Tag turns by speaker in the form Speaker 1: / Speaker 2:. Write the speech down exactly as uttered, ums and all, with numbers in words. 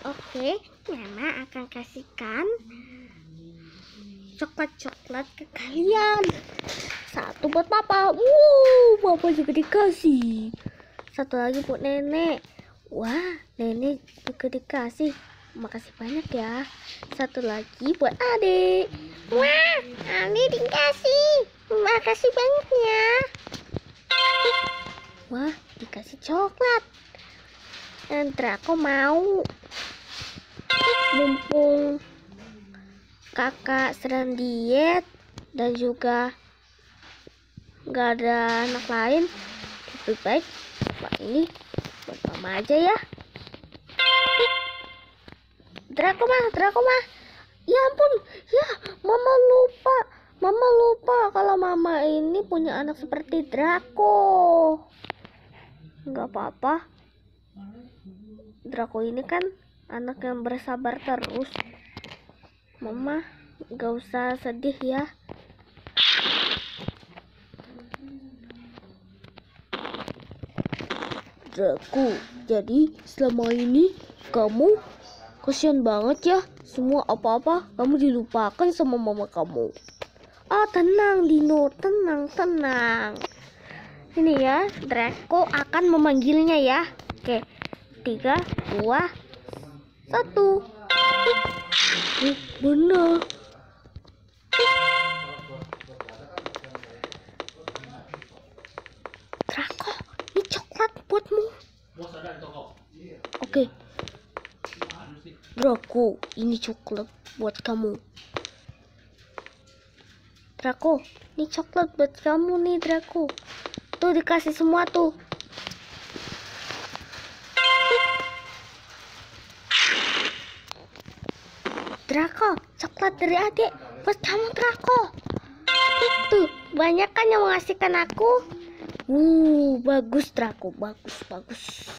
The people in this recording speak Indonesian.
Speaker 1: Oke, Mama akan kasihkan coklat-coklat ke kalian. Satu buat Papa. Wuh, Papa juga dikasih. Satu lagi buat Nenek. Wah, Nenek juga dikasih. Makasih banyak ya. Satu lagi buat Adik. Wah, Adik dikasih. Makasih banyak ya. Wah, dikasih coklat. Dan Draco mau. Mumpung kakak sedang diet dan juga nggak ada anak lain, lebih baik buat ini buat Mama aja ya. Draco mah, Draco mah. Ya ampun, ya Mama lupa. Mama lupa kalau Mama ini punya anak seperti Draco. Nggak apa-apa. Draco ini kan anak yang bersabar terus. Mama nggak usah sedih ya. Draco, jadi selama ini kamu kasihan banget ya. Semua apa-apa kamu dilupakan sama mama kamu. Oh tenang Dino, tenang, tenang. Ini ya, Draco akan memanggilnya ya. Oke, tiga, dua, satu. Eh, benar. Draco, ini coklat buatmu. Oke. Draco, ini coklat buat kamu. Draco, ini coklat buat kamu nih Draco. Tuh dikasih semua tuh. Draco, coklat dari adik buat kamu Draco. Tuh, banyak kan yang mengasihkan aku. Uh, bagus Draco, bagus, bagus.